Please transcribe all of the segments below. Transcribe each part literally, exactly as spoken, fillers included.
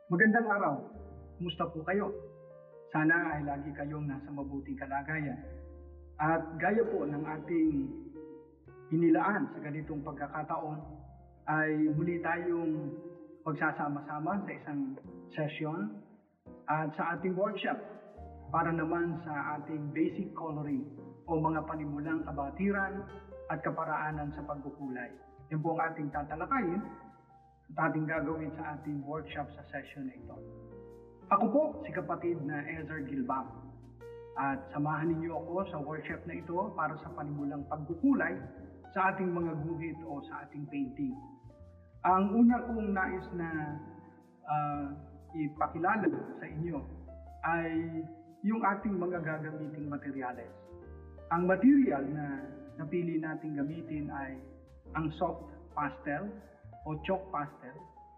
Magandang araw. Kumusta po kayo? Sana ay lagi kayong nasa mabuting kalagayan. At gaya po ng ating inilaan sa ganitong pagkakataon, ay muli tayong pagsasama-sama sa isang session at sa ating workshop para naman sa ating basic coloring o mga panimulang kabatiran at kaparaanan sa pagkukulay. Yan po ang ating tatalakayin at ating gagawin sa ating workshop sa session na ito. Ako po si kapatid na Ezer Gilbam at samahan ninyo ako sa workshop na ito para sa panimulang pagkukulay sa ating mga guhit o sa ating painting. Ang una kong nais na uh, ipakilala sa inyo ay yung ating mga gagamiting materyales. Ang material na napili nating gamitin ay ang soft pastel o chalk pastel.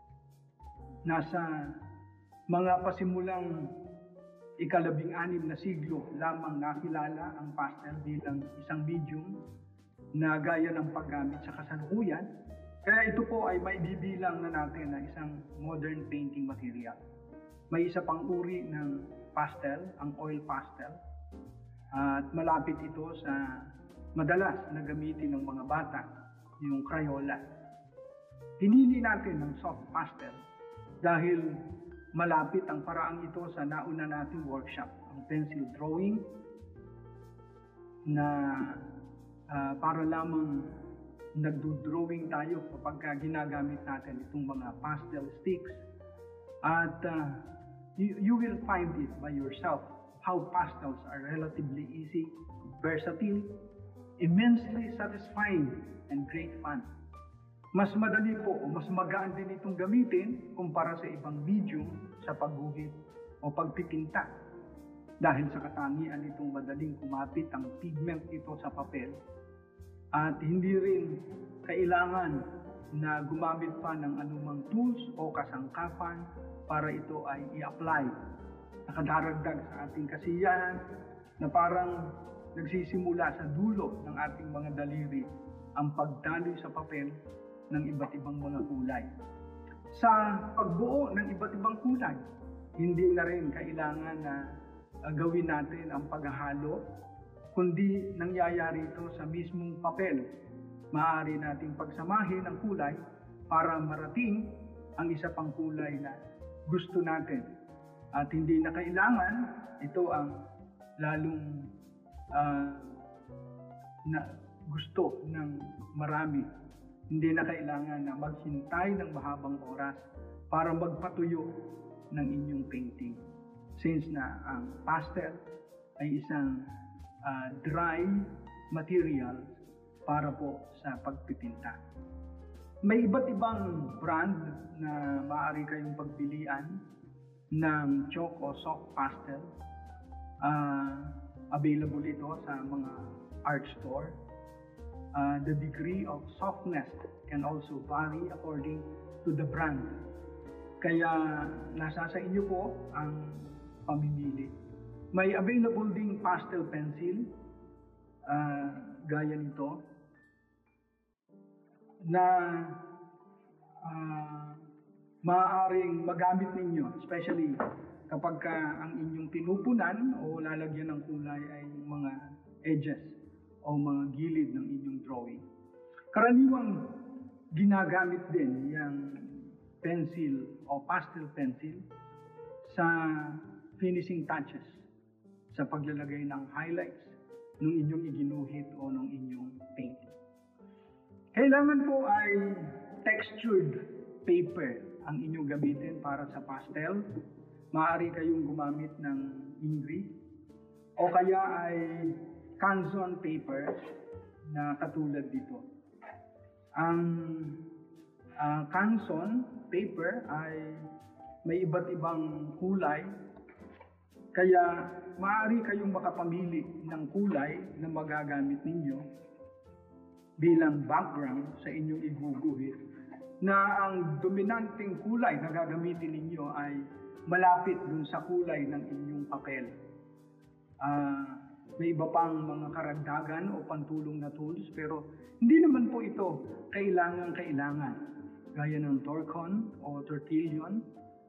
Nasa mga pasimulang ikalabing anim na siglo lamang nakilala ang pastel bilang isang medium na gaya ng paggamit sa kasalukuyan. Kaya ito po ay may bibilang na natin na isang modern painting material. May isa pang uri ng pastel, ang oil pastel, at malapit ito sa madalas na gamitin ng mga bata, yung Crayola. Pinili natin ng soft pastel dahil malapit ang paraang ito sa nauna nating workshop, ang pencil drawing, na uh, para lamang nagdo-drawing tayo kapag ginagamit natin itong mga pastel sticks. At uh, you, you will find it by yourself how pastels are relatively easy, versatile, immensely satisfying, and great fun. Mas madali po o mas magaan din itong gamitin kumpara sa ibang medium sa pagguhit o pagpipinta. Dahil sa katangian nitong madaling kumapit ang pigment ito sa papel at hindi rin kailangan na gumamit pa ng anumang tools o kasangkapan para ito ay i-apply. Nakadaragdag sa ating kasiyahan na parang nagsisimula sa dulo ng ating mga daliri ang pagdaloy sa papel ng iba't ibang mga kulay. Sa pagbuo ng iba't ibang kulay, hindi na rin kailangan na uh, gawin natin ang paghahalo, kundi nangyayari ito sa mismong papel. Maaari nating pagsamahin ang kulay para marating ang isa pang kulay na gusto natin. At hindi na kailangan, ito ang lalong uh, na gusto ng marami. Hindi na kailangan na maghintay ng mahabang oras para magpatuyo ng inyong painting. Since na ang pastel ay isang uh, dry material para po sa pagpipinta. May iba't ibang brand na maaari kayong pagpilian ng chalk o soft pastel. Uh, available ito sa mga art store. Uh, the degree of softness can also vary according to the brand. Kaya nasa sa inyo po ang pamimili. May available ding pastel pencil, uh, gaya nito, na uh, maaaring magamit ninyo, especially kapag ka ang inyong pinupunan o lalagyan ng kulay ay mga edges o mga gilid ng inyong drawing. Karaniwang ginagamit din yung pencil o pastel pencil sa finishing touches, sa paglalagay ng highlights ng inyong iginuhit o ng inyong paint. Kailangan po ay textured paper ang inyong gamitin para sa pastel. Maaari kayong gumamit ng Ingrid o kaya ay Canson paper na katulad dito. Ang uh, Canson paper ay may iba't ibang kulay, kaya maaari kayong makapamili ng kulay na magagamit ninyo bilang background sa inyong iguguhit, na ang dominanteng kulay na gagamitin ninyo ay malapit dun sa kulay ng inyong papel. Uh, May iba pang mga karagdagan o pantulong na tools, pero hindi naman po ito kailangan-kailangan. Gaya ng Torcon o Tortillon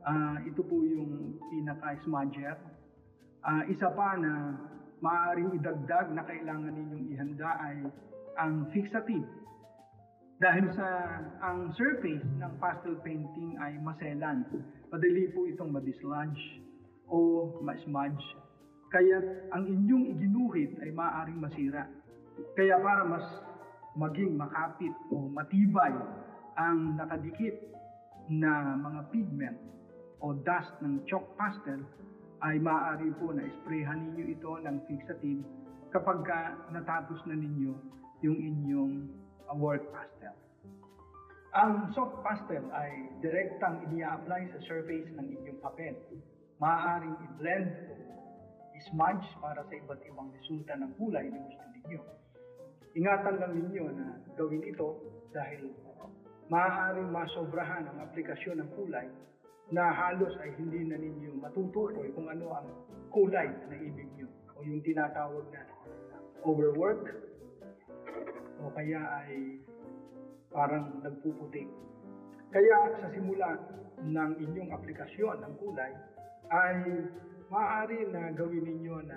Uh, ito po yung pinaka-smudger. Uh, isa pa na maaaring idagdag na kailangan ninyong ihanda ay ang fixative. Dahil sa ang surface ng pastel painting ay maselan, madali po itong madislodge o ma-smudge. Kaya ang inyong iginuhit ay maaaring masira. Kaya para mas maging makapit o matibay ang nakadikit na mga pigment o dust ng chalk pastel, ay maaari po na sprayhan ninyo ito ng fixative kapag ka natapos na ninyo yung inyong uh, work pastel. Ang soft pastel ay direktang ini-apply sa surface ng inyong papel. Maaaring i-blend o i-smudge para sa iba't ibang resulta ng kulay na gusto ninyo. Ingatan lang ninyo na gawin ito dahil maaaring masobrahan ang aplikasyon ng kulay na halos ay hindi na ninyo matutukoy kung ano ang kulay na ibig nyo o yung tinatawag na overwork o kaya ay parang nagpuputik. Kaya sa simula ng inyong aplikasyon ng kulay ay maaari na gawin ninyo na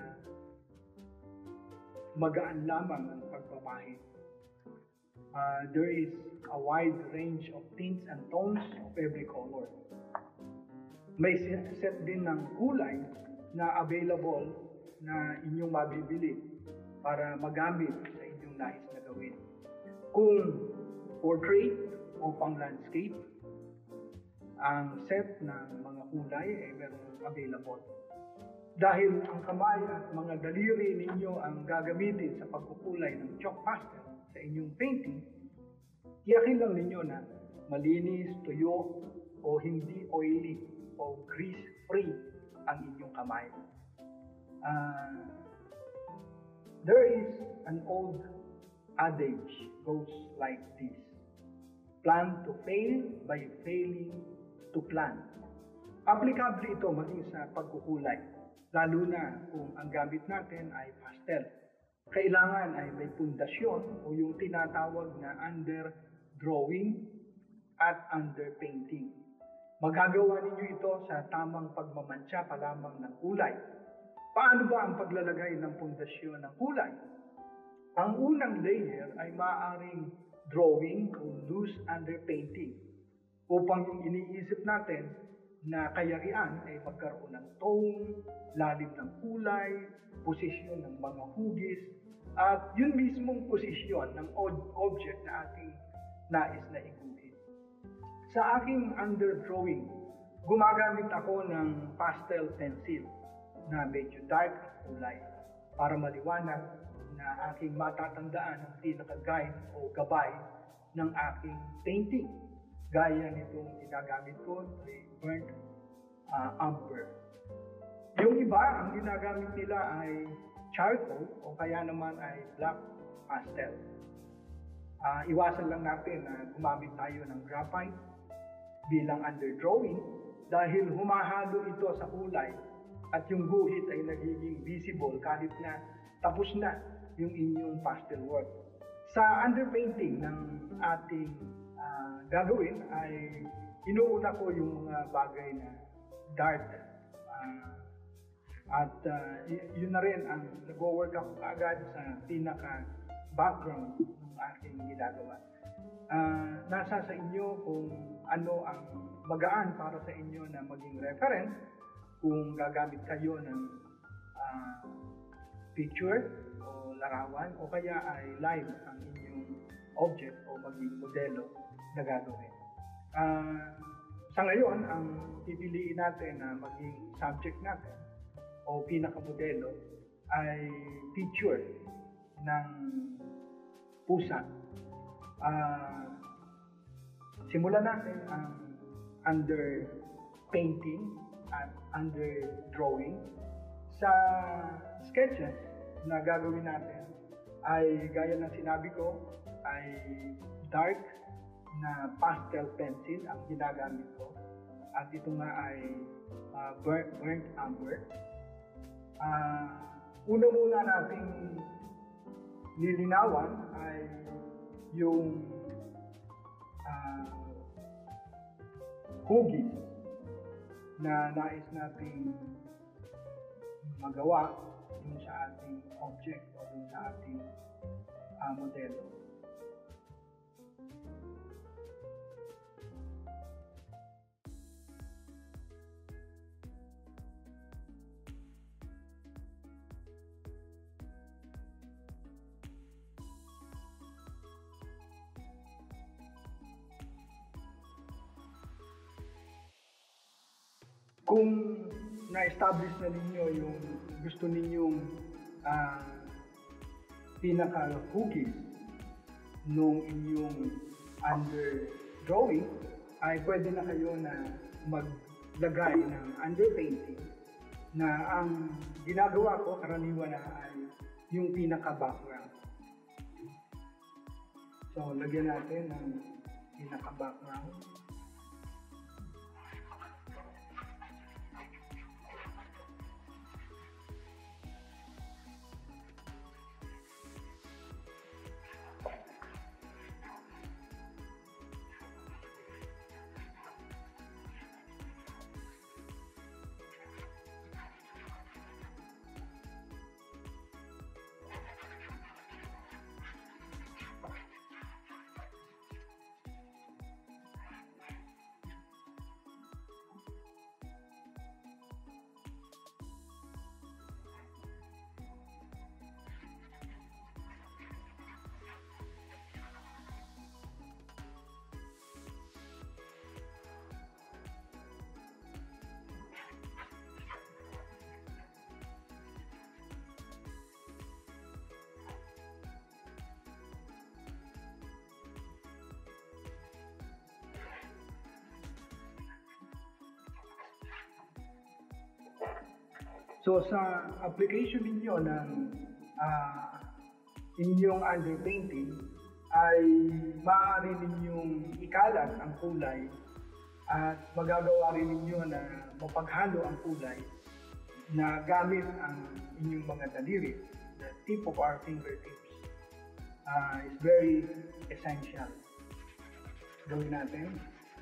magaan lamang ang pagpapahid. Uh, there is a wide range of tints and tones of every color. May set din ng kulay na available na inyong mabibili para magamit sa inyong nais na gawin. Kung portrait o pang landscape, ang set ng mga kulay ay meron available. Dahil ang kamay at mga daliri ninyo ang gagamitin sa pagkukulay ng chalk pastel sa inyong painting, tiyakin lang ninyo na malinis, tuyo, o hindi oily o grease-free ang inyong kamay. Uh, there is an old adage goes like this: plan to fail by failing to plan. Applicable ito maging sa pagkukulay, lalo na kung ang gamit natin ay pastel. Kailangan ay may pundasyon o yung tinatawag na under drawing at under painting. Magagawa ninyo ito sa tamang pagmamantsa pa lamang ng kulay. Paano ba ang paglalagay ng pundasyon ng kulay? Ang unang layer ay maaaring drawing o loose under painting upang yung iniisip natin na kayarian ay magkaroon ng tone, lalim ng kulay, posisyon ng mga hugis, at yun mismong posisyon ng object na ating nais na iguhit. Sa aking underdrawing, gumagamit ako ng pastel pencil na medyo dark kulay para maliwanag na aking matatandaan ang pinaka-guide o gabay ng aking painting. Gaya nitong ginagamit ko ay burnt uh, umber. Yung iba, ang ginagamit nila ay charcoal o kaya naman ay black pastel. Uh, iwasan lang natin na gumamit tayo ng graphite bilang underdrawing dahil humahalo ito sa kulay at yung guhit ay nagiging visible kahit na tapos na yung inyong pastel work. Sa underpainting ng ating uh, gagawin ay inuuna ko yung mga bagay na dark uh, at uh, yun na rin ang nag-work ako agad sa pinaka background ng aking ginagawa. Uh, nasa sa inyo kung ano ang magaan para sa inyo na maging reference kung gagamit kayo ng uh, picture o larawan o kaya ay live ang inyong object o maging modelo na gagawin. Uh, sa ngayon, ang pipiliin natin na maging subject natin o pinakamodelo ay picture ng pusa. Uh, simulan natin ang under painting at under drawing. Sa sketches na gagawin natin ay gaya ng sinabi ko ay dark na pastel pencil ang ginagamit ko at ito nga ay uh, burnt, burnt umber. Uh, una muna nating nilinawan ay yung uh, hugis na nais nating magawa dun sa ating object o dun sa ating uh, modelo. Kung na-establish na ninyo yung gusto ninyong uh, pinaka-hugis nung inyong under drawing, ay pwede na kayo na maglagay ng underpainting na ang ginagawa ko karaniwan na ay yung pinaka-background. So, lagyan natin ng pinaka-background. So sa application ninyo ng uh, inyong underpainting ay maaari ninyong ikalat ang kulay at magagawa rin ninyo na mapaghalo ang kulay na gamit ang inyong mga daliri. The tip of our fingertips uh, is very essential. Gawin natin.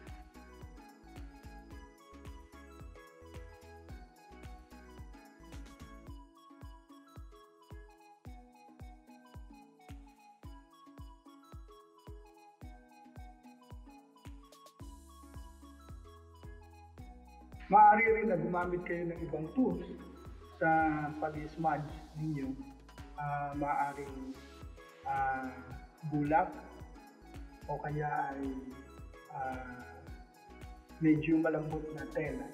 Maaari rin na gumamit kayo ng ibang tools sa pag-smudge ninyo. Uh, maaaring uh, bulak o kaya ay uh, medyo malambot na tela.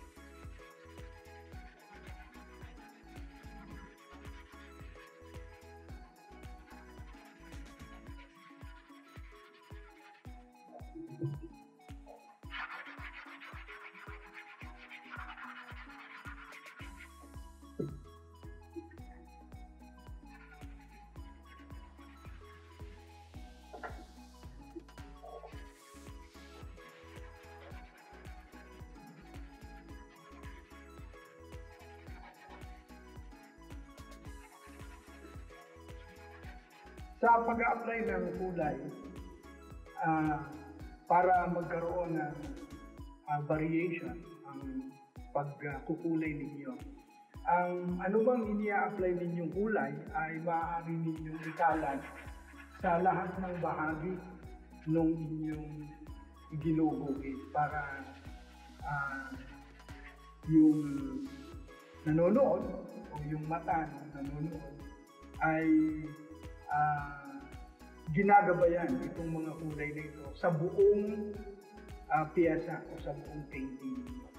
Sa pag-a-apply ng kulay, uh, para magkaroon ng uh, variation ang pagkukulay ninyo, ang anumang ini-apply ninyong kulay ay maaari ninyong ikalat sa lahat ng bahagi ng inyong ginuhugis para uh, yung nanonood o yung mata ng nanonood ay Uh, ginagabayan itong mga kulay na ito sa buong uh, piyesa o sa buong painting.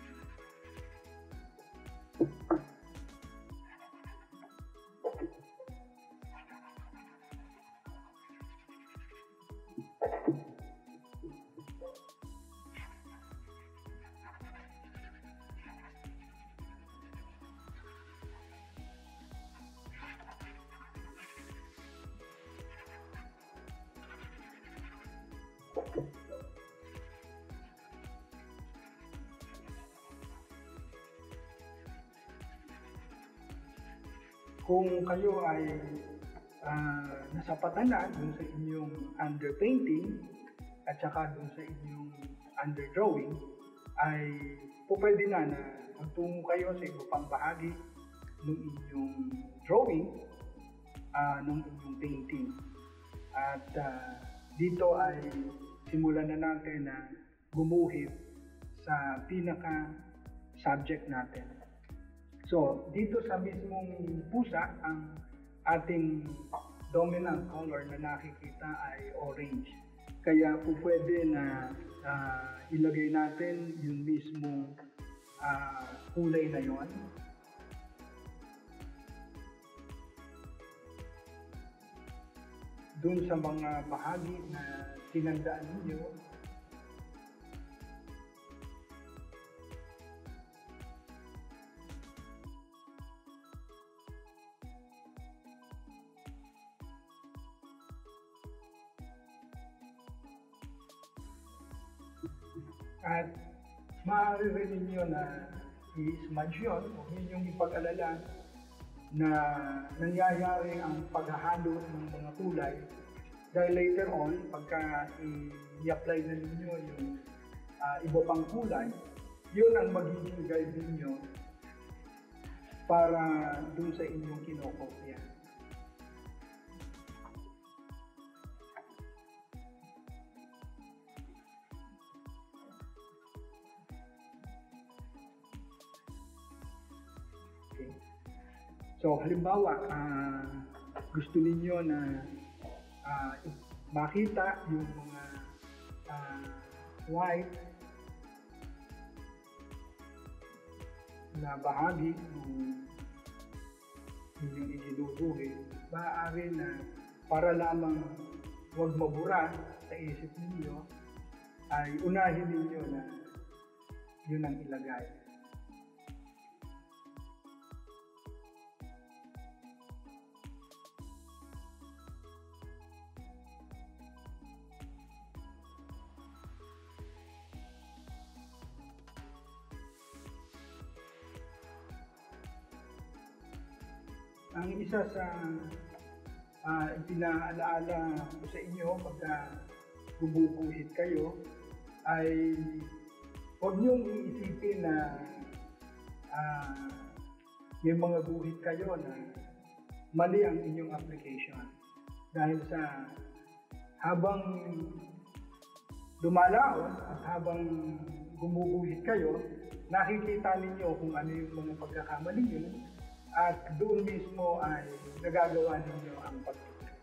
Kung kayo ay uh, nasapatan na dun sa inyong underpainting at saka dun sa inyong underdrawing, ay po pwede na na magtungo kayo sa iba pang bahagi ng inyong drawing, uh, ng inyong painting. At uh, dito ay simulan na natin na gumuhit sa pinaka-subject natin. So, dito sa mismong pusa, ang ating dominant color na nakikita ay orange. Kaya po pwede na uh, ilagay natin yung mismong uh, kulay na yon. Doon sa mga bahagi na tinandaan ninyo. At maaari rin ninyo na i-smudge yun, huwag ninyong ipag-alala na nangyayari ang paghahalo ng mga kulay dahil later on, pagka i-apply na ninyo yung uh, iba pang kulay, yun ang magiging guide ninyo para dun sa inyong kinokopya. So, halimbawa, uh, gusto ninyo na uh, makita yung mga uh, white na bahagi ng inyong iginuguhin, maaari na para lamang huwag mabura sa isip ninyo, ay unahin ninyo na yun ang ilagay. Ang isa sa uh, ipinaalaala ko sa inyo pagka gububuhit kayo ay huwag niyong iisipin na uh, may mga guhit kayo na mali ang inyong application. Dahil sa habang dumalaon at habang gumuguhit kayo, nakikita ninyo kung ano yung mga pagkakamali nyo. At doon mismo ay nagagawa ninyo ang pagtutunan.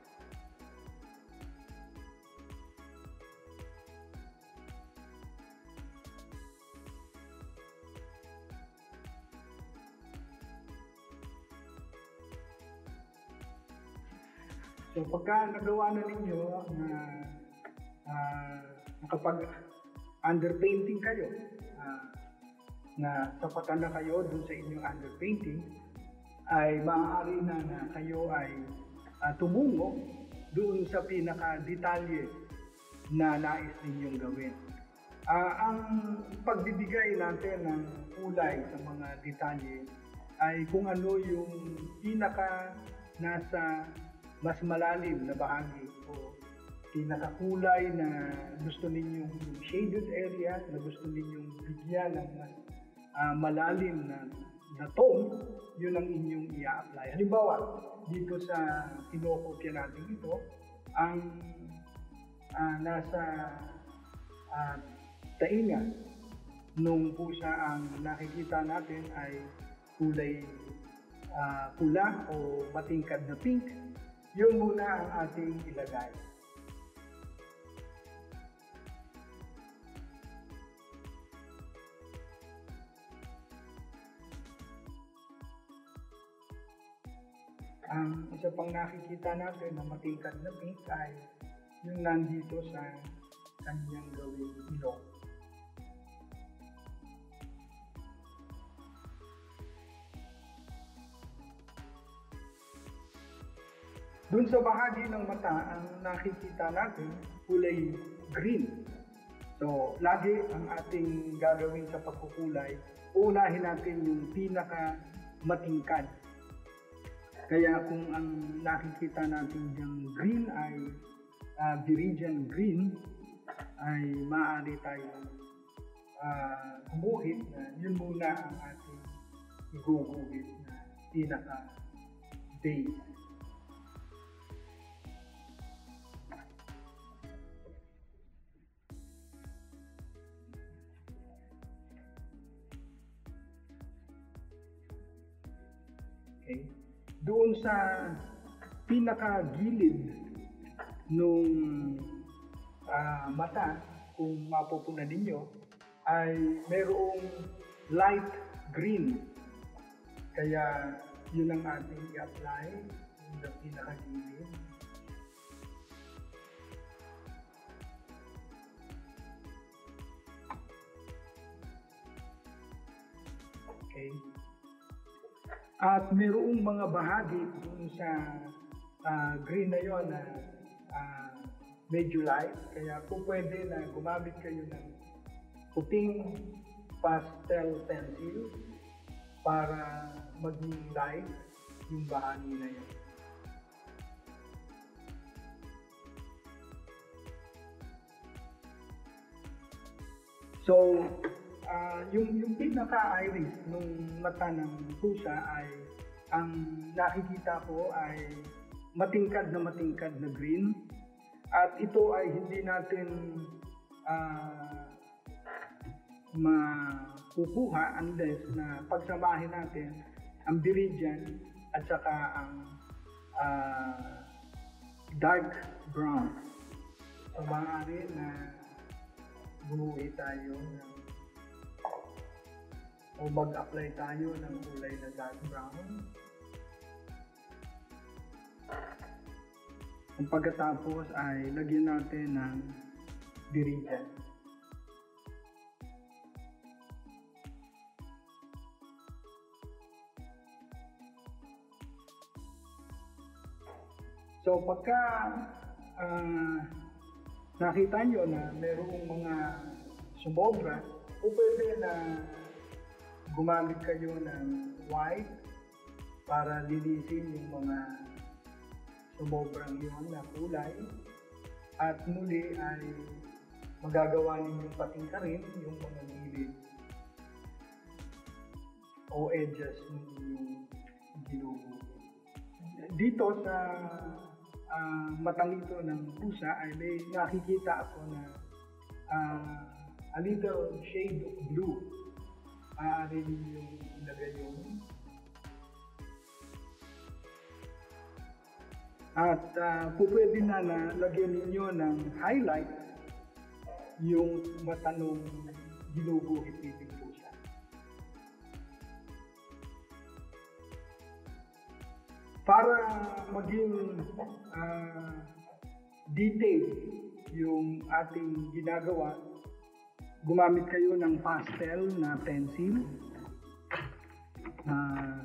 So pagka nagawa na ninyo na uh, nakapag-underpainting kayo, uh, na sapatan na kayo doon sa inyong underpainting, ay maaari na na kayo ay uh, tumungo doon sa pinaka-detalye na nais ninyong gawin. Uh, ang pagbibigay natin ng kulay sa mga detalye ay kung ano yung pinaka nasa mas malalim na bahagi o pinakakulay na gusto ninyong shaded area, na gusto ninyong bigyan ng mas uh, malalim na na tone, yun ang inyong i-apply. Halimbawa, dito sa kinokopya natin ito, ang uh, nasa uh, tainga nung pusa ang nakikita natin ay kulay uh, pula o matingkad na pink. Yun muna ang ating ilagay. Ang isa pang nakikita natin na matingkad na pink ay yung nandito sa kanyang gawing ilong. Doon sa bahagi ng mata, ang nakikita natin kulay green. So, lagi ang ating gagawin sa pagkukulay, unahin natin yung pinaka matingkad. Kaya kung ang nakikita natin diyang green ay uh, Viridian green, ay maaari tayong uh, gumuhit, na yun muna ang ating iguguhit na pinaka-base. Okay. Doon sa pinaka-gilid nung uh, mata, kung mapupunan ninyo, ay mayroong light green. Kaya yun ang ating i-apply sa pinaka-gilid. Okay. At mayroong mga bahagi dun sa uh, green na yon na uh, medyo light, kaya po pwede na gumamit kayo ng puting pastel pencil para maging light yung bahagi na yun. So, Uh, yung, yung pinaka-iris ng mata ng pusa ay, ang nakikita ko ay matingkad na matingkad na green. At ito ay hindi natin uh, makukuha unless na pagsamahin natin ang viridian at saka ang uh, dark brown. So, maaari na bumuhi tayo ng o mag-apply tayo ng kulay na dark brown. Ang pagkatapos ay lagyan natin ng viridian. So pagka uh, nakita nyo na mayroong mga sumobra, o pwede na gumamit kayo ng white para linisin yung mga sumobrang yun na kulay. At muli ay magagawa ninyong patingkarin yung mga gilid o edges ng inyong ginugo. Dito sa uh, matang ito ng pusa ay may nakikita ako na uh, a little shade of blue. Maaari ninyong ilagay yun. At uh, pupwede na na lagyan ninyo ng highlight yung matanong ginuguhit ninyong pusa. Para maging uh, detailed yung ating ginagawa, gumamit kayo ng pastel na pencil. Uh,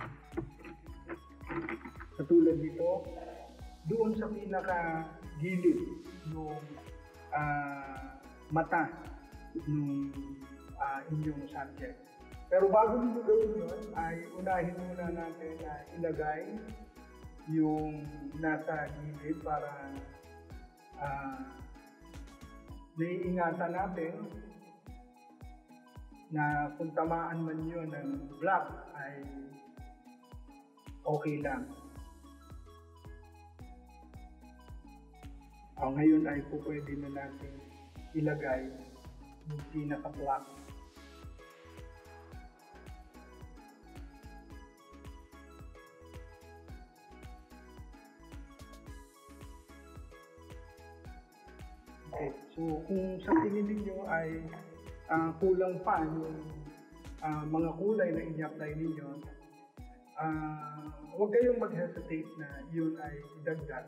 katulad dito, doon sa pinaka-gilid ng uh, mata ng uh, inyong subject. Pero bago nyo gawin yun, ay unahin muna natin na ilagay yung nasa gilid para uh, naiingatan natin na kung tamaan man yun ng black ay okay lang. O, ngayon ay po pwede na natin ilagay yung pinaka-black. Okay, so kung sa tingin ninyo ay uh, kulang pa yung uh, mga kulay na i-apply ninyo, uh, huwag kayong mag-hesitate na yun ay idagdag.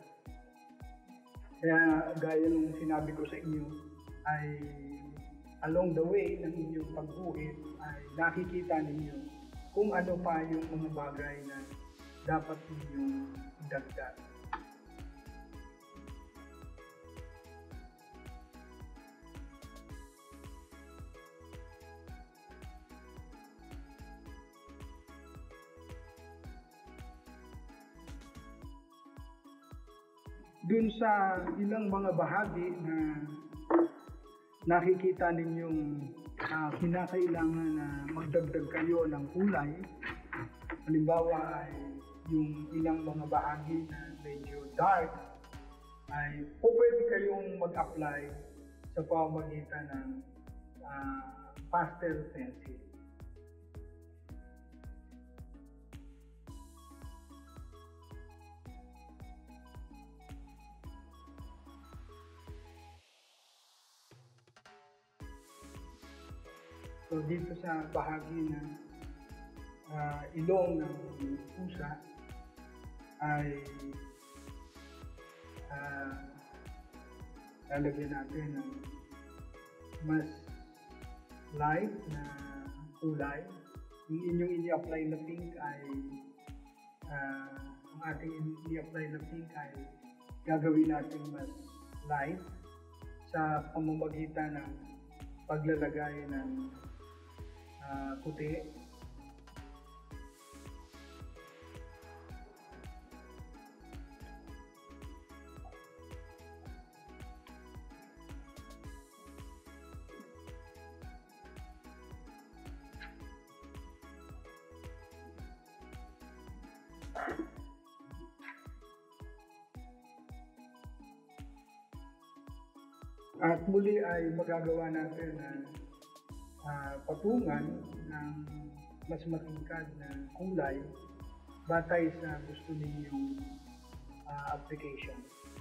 Kaya gaya nung sinabi ko sa inyo, ay along the way ng inyong pagguhit ay nakikita ninyo kung ano pa yung mga bagay na dapat ninyong idagdag. Dun sa ilang mga bahagi na nakikita ninyong uh, kinakailangan na magdagdag kayo ng kulay. Halimbawa ay yung ilang mga bahagi na medyo dark, ay po pwede kayong mag-apply sa pamamagitan ng uh, pastel pencil. So dito sa bahagi ng uh, ilong ng pusa ay uh, lalagyan natin ng mas light na kulay. Yung inyong ini-apply na pink ay uh, ang ating ini-apply na pink ay gagawin natin mas light sa pamamagitan ng paglalagay ng Uh, puti. At muli ay magagawa natin ng Uh, patungan ng mas matingkad na kulay batay sa gusto ninyong uh, application.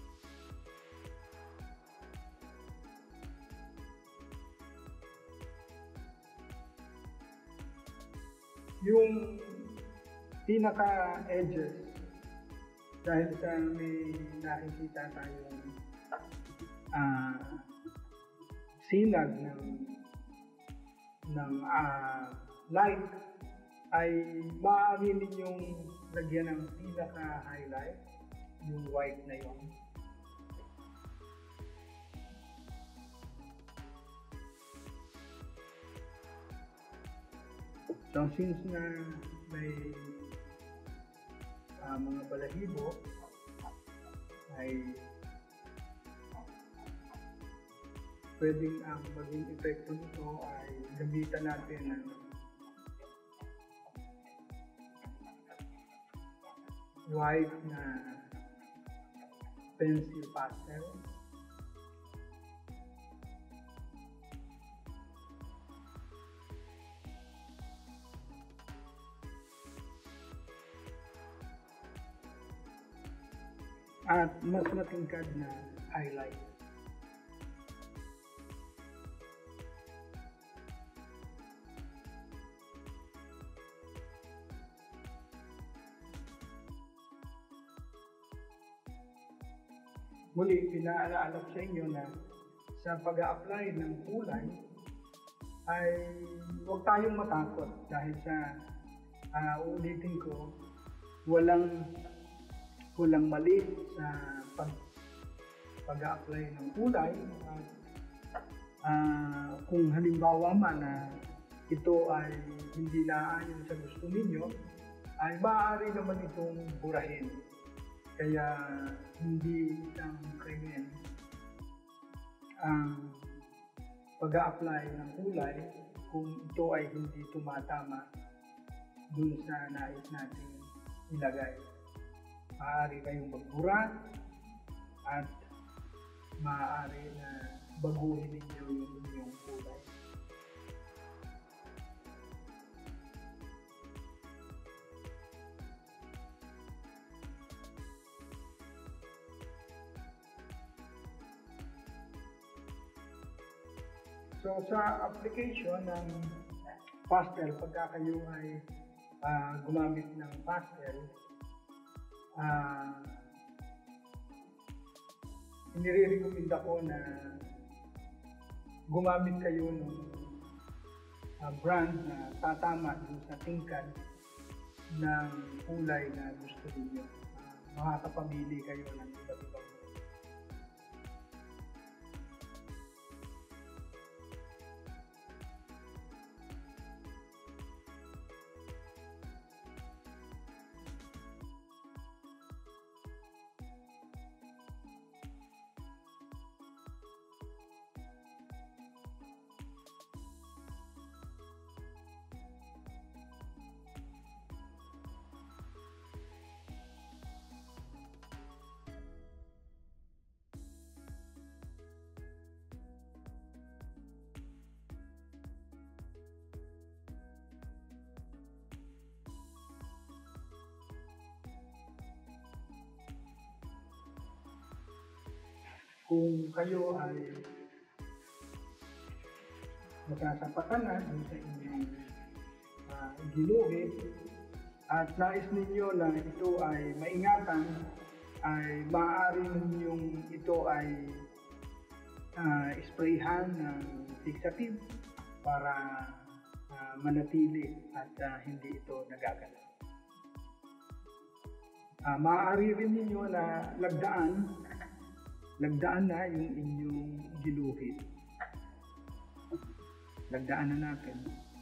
Yung pinaka-edges, dahil sa may nakikita tayong uh, sinag ng ng uh, light, ay maaari ninyong lagyan ng pinaka-highlight, yung white na yun. So since na may uh, mga balahibo, ay pwedeng ang maging epekto nito ay gamitan natin ng white na pencil pastel. At mas matingkad na highlight. Muli, pinaalala sa inyo na sa pag-a-apply ng kulay ay huwag tayong matakot dahil sa uh, uulitin ko, walang walang mali sa pag, pag-a-apply ng kulay. At uh, kung halimbawa man na ito ay hindi naayon sa gusto ninyo, ay maaari naman itong burahin. Kaya hindi isang krimen ang pag-a-apply ng kulay kung ito ay hindi tumatama dun sa nais natin ilagay. Maaari kayong magbura at maaari na baguhin ninyo yung inyong kulay. So sa application ng pastel, pagka kayo ay uh, gumamit ng pastel, uh, inire-recommenda ko na gumamit kayo ng uh, brand na tatama dun sa tingkad ng kulay na gusto niyo. Uh, makakapamili kayo ng iba't ibang. kung kayo ay magkasapatan na dun sa inyong uh, ginuhit at nais ninyo na ito ay maingatan, ay maaari ninyong ito ay uh, sprayhan ng fixative para uh, manatili at uh, hindi ito nagagalaw. Uh, maaari rin ninyo na lagdaan, lagdaan na yung inyong giluhit. Lagdaan na natin.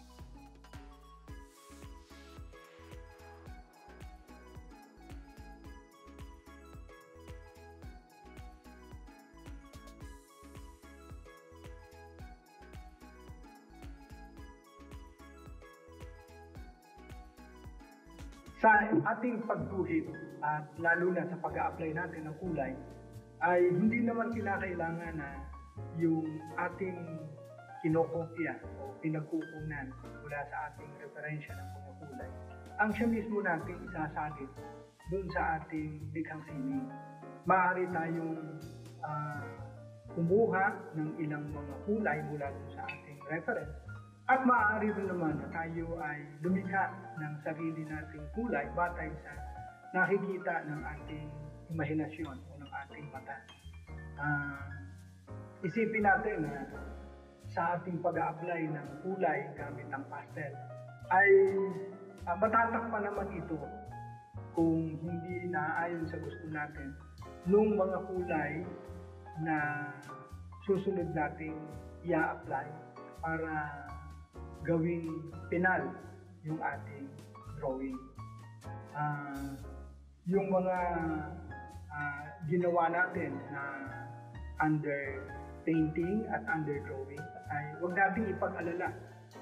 Sa ating pagguhit at lalo na sa pag-a-apply natin ng kulay, ay hindi naman kinakailangan na yung ating kinokopya o pinagkukunan mula sa ating referensya ng mga kulay ang siya mismo natin isasalit doon sa ating likhang sining. Maaari tayong uh, kumuha ng ilang mga kulay mula doon sa ating reference. At maaari rin naman na tayo ay lumikha ng sarili nating kulay batay sa nakikita ng ating imahinasyon o ng ating mata. Uh, isipin natin na sa ating pag-a-apply ng kulay gamit ng pastel ay uh, matatakpan naman ito kung hindi naaayon sa gusto natin nung mga kulay na susunod nating i-apply para gawing pinal yung ating drawing. Uh, yung mga uh, ginawa natin na under painting at under drawing ay huwag nating ipag-alala.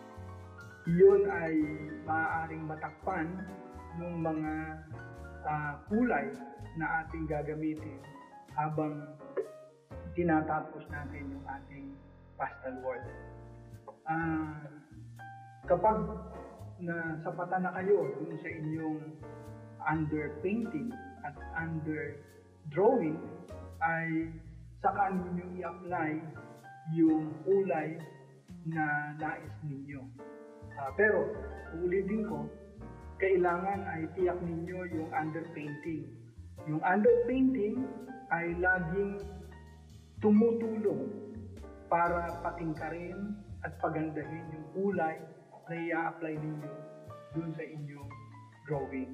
Iyon ay maaaring matakpan ng mga uh, kulay na ating gagamitin habang tinatapos natin yung ating pastel work. Uh, kapag nasapatan na kayo dun sa inyong under painting at under drawing, ay saka ninyo i-apply yung kulay na nais ninyo. Uh, pero, ulitin ko, kailangan ay tiyak ninyo yung under painting. Yung under painting ay laging tumutulong para patingkarin at pagandahin yung kulay na i-apply ninyo dun sa inyong drawing.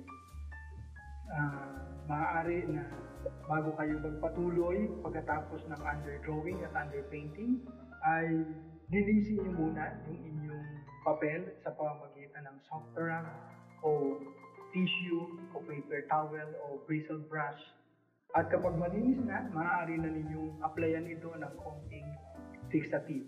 Uh, maaari na bago kayo magpatuloy pagkatapos ng under drawing at under painting, ay linisin niyo muna yung inyong papel sa pamamagitan ng soft rag o tissue o paper towel o bristle brush. At kapag malinis na, maaari na ninyong applyan ito ng konting fixative.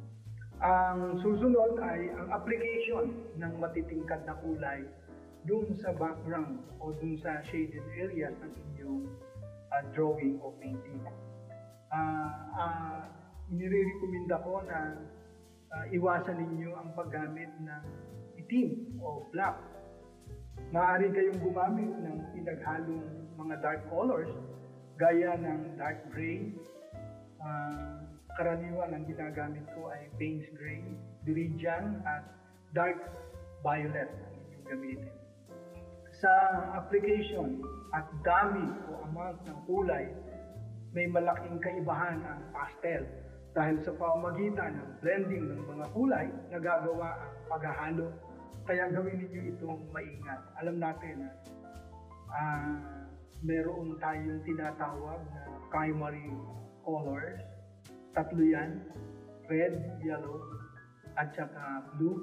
Ang susunod ay ang application ng matitingkad na kulay dun sa background o dun sa shaded areas ng inyong uh, drawing o painting. Uh, uh, Nire-recommenda ko na uh, iwasan ninyo ang paggamit ng itim o black. Maaari kayong gumamit ng pinaghalong mga dark colors gaya ng dark gray. Uh, karaniwan ang ginagamit ko ay Payne's Gray, Viridian at dark violet ang inyong gamitin. Sa application at dami o amount ng kulay, may malaking kaibahan ang pastel dahil sa pamamagitan ng blending ng mga kulay, nagagawa ang paghahalo. Kaya gawin ninyo itong maingat. Alam natin na uh, meron tayong tinatawag na primary colors. Tatlo yan, red, yellow, at saka blue.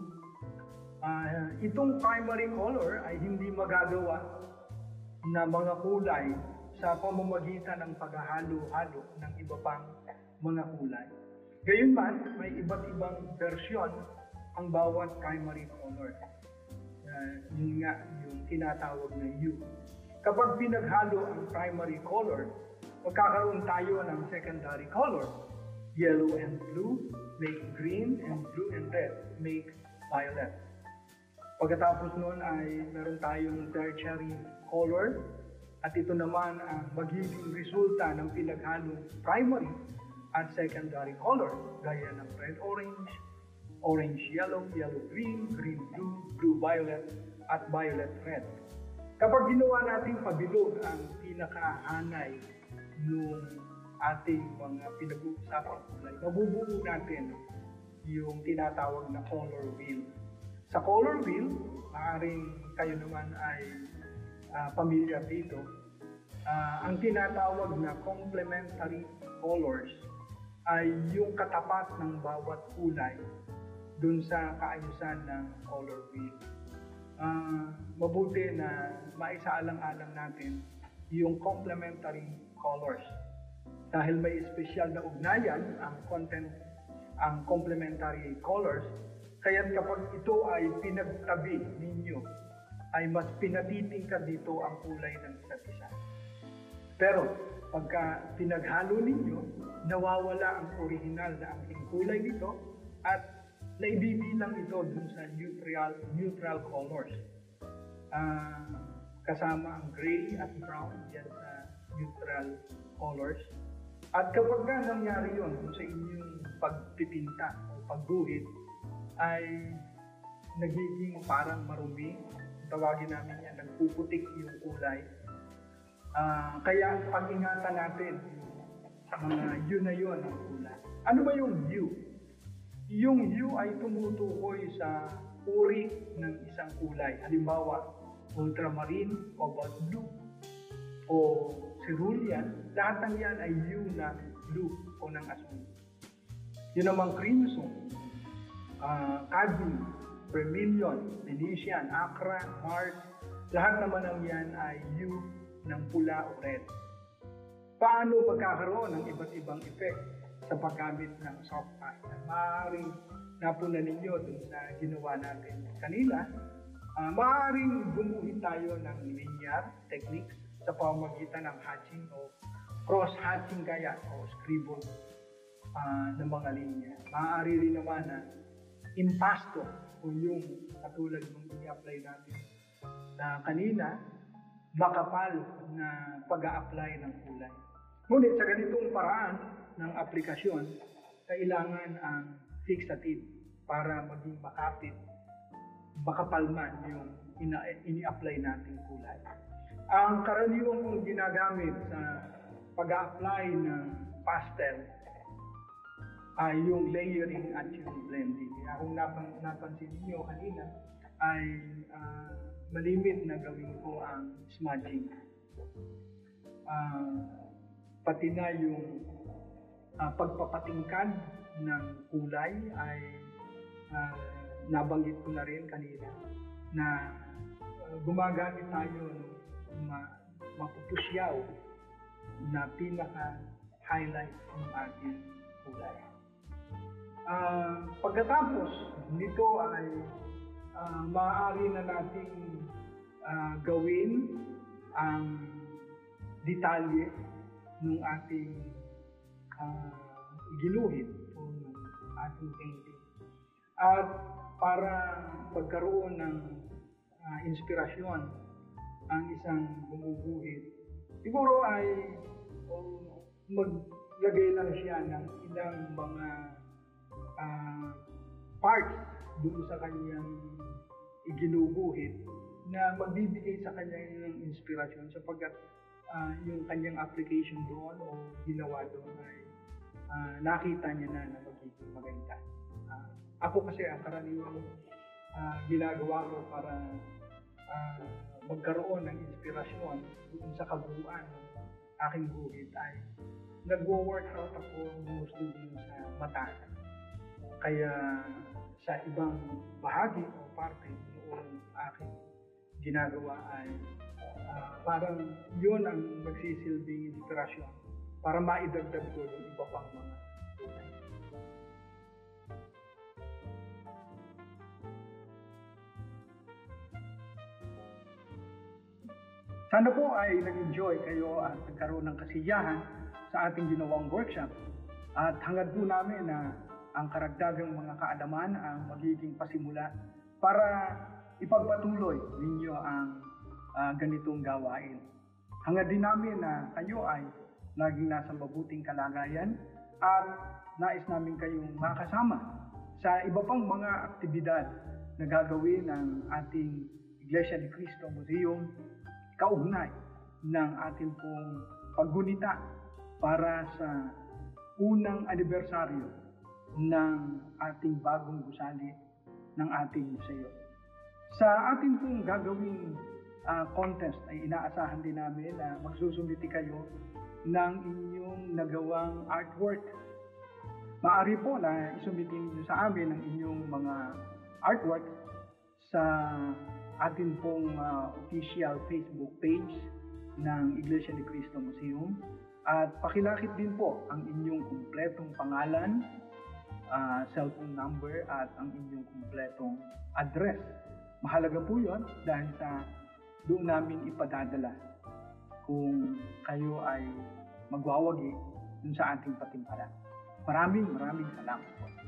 Uh, itong primary color ay hindi magagawa na mga kulay sa pamamagitan ng paghahalo-halo ng iba pang mga kulay. Gayunman, may iba't ibang versyon ang bawat primary color. Uh, yun nga, yung tinatawag na hue. Kapag pinaghalo ang primary color, magkakaroon tayo ng secondary color. Yellow and blue make green, and blue and red make violet. Pagkatapos nun ay meron tayong tertiary color At ito naman ang magiging resulta ng pinaghalong primary at secondary color gaya ng red-orange, orange-yellow, yellow-green, green-blue, blue-violet, at violet-red. Kapag ginawa nating pabilog ang pinakahanay ng ating mga pinag-uusapang kulay, mabubuo natin yung tinatawag na color wheel. Sa color wheel, maaaring kayo naman ay uh, pamilyar dito, uh, ang tinatawag na complementary colors ay yung katapat ng bawat kulay dun sa kaayusan ng color wheel. Uh, mabuti na maisaalang-alang natin yung complementary colors dahil may espesyal na ugnayan ang content, ang complementary colors, kaya't kapag ito ay pinagtabi ninyo ay mas pinatitingkad dito ang kulay ng isa't isa. Pero pagka pinaghalo ninyo, nawawala ang original na aking kulay nito at naibibilang ito dun sa neutral, neutral colors. Uh, kasama ang gray at brown yan sa neutral colors. At kapag nga nangyari yun dun sa inyong pagpipinta o pagguhit, ay nagiging parang marumi. Tawagin namin yan, nagpuputik yung kulay. Uh, kaya pag-ingatan natin mga yun na yun ang kulay. Ano ba yung hue? Yung hue ay tumutukoy sa uri ng isang kulay. Halimbawa, ultramarine, cobalt blue, o cerulean. Lahat ng yan ay hue ng blue o ng asul. Yun namang crimson, uh, cadmium, vermilion, Venetian, acra, Mars. Lahat naman ng yan ay hue ng pula o red. Paano magkakaroon ng iba't ibang effect sa paggamit ng soft pastel? Maaaring napunan ninyo dun sa ginawa natin kanina. Uh, maaaring gumuhit tayo ng linear techniques sa pamamagitan ng hatching o cross-hatching kaya o scribble uh, ng mga linya. Maaari rin naman na impasto o yung katulad ng i-apply natin na kanina, makapal na pag-a-apply ng kulay. Ngunit sa ganitong paraan ng aplikasyon, kailangan ang fixative para maging makapit, makapalman yung ini-apply nating kulay. Ang karaniwang kong ginagamit sa pag-a-apply ng pastel ay yung layering at yung blending. Kaya kung napan, napansin niyo kanina, ay uh, malimit na gawin ko ang smudging. Uh, pati na yung uh, pagpapatingkad ng kulay ay uh, nabanggit ko na rin kanina na uh, gumagamit tayo ng ma mapupusyaw na pinaka-highlight ng ating kulay. Uh, pagkatapos nito ay uh, maaari na nating uh, gawin ang detalye ng ating uh, ginuhit o ng ating painting. At para magkaroon ng uh, inspirasyon ang isang gumuguhit, siguro ay um, maglagay lang siya ng ilang mga uh, parts doon sa kanyang iginuguhit na magbibigay sa kanya ng inspirasyon sapagkat uh, yung kanyang application doon o ginawa doon ay uh, nakita niya na na magiging maganda. Uh, ako kasi ang karaniwang uh, ginagawa ko para uh, magkaroon ng inspirasyon doon sa kabuuan ng aking guhit ay nagwo-workout ako gusto din sa mata. Kaya sa ibang bahagi o parte noong aking ginagawa ay uh, parang yun ang magsisilbing inspirasyon para maidagdag ko yung iba pang mga kulay. Sana po ay nag-enjoy kayo at nagkaroon ng kasiyahan sa ating ginawang workshop. At hangad po namin na ang karagdagang mga kaalaman ang magiging pasimula para ipagpatuloy ninyo ang uh, ganitong gawain. Hangad din namin na kayo ay laging nasa mabuting kalagayan at nais namin kayong makasama sa iba pang mga aktibidad na gagawin ng ating Iglesia ni Cristo Museum kaugnay ng ating pong paggunita para sa unang anibersaryo ng ating bagong gusali ng ating museo. Sa ating pong gagawing uh, contest ay inaasahan din namin na magsusumiti kayo ng inyong nagawang artwork. Maaari po na isumiti ninyo sa amin ang inyong mga artwork sa atin pong uh, official Facebook page ng Iglesia ni Cristo Museum. At pakilakip din po ang inyong kumpletong pangalan, uh, cellphone number at ang inyong kumpletong address. Mahalaga po yun dahil sa doon namin ipadadala kung kayo ay magwawagi dun sa ating patimpala. Maraming maraming salamat po.